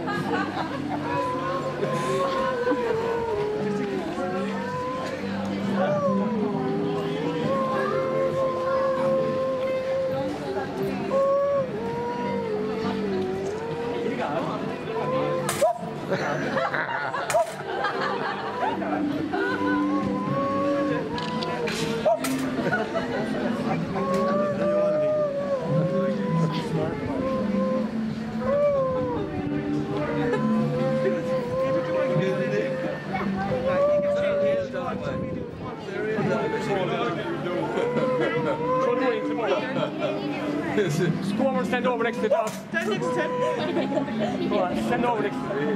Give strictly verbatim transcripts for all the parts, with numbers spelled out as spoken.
Go over and stand over next to the dog. Stand next to him. Go on, stand over next to him.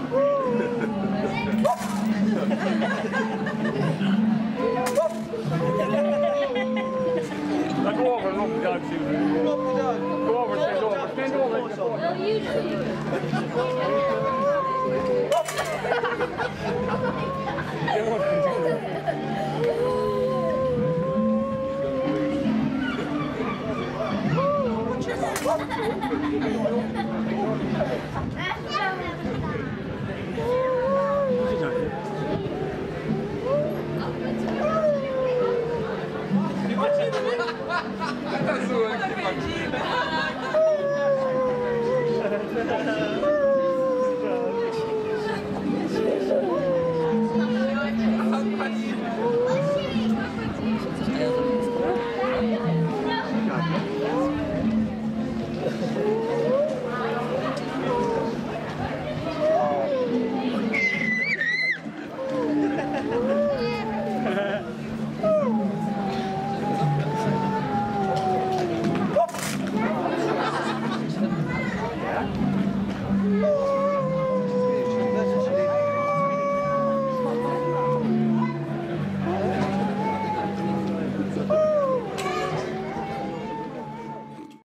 Now go over and look the dog, Susan. Go over and stand over. Stand over. No, you do. Tá zoando aqui,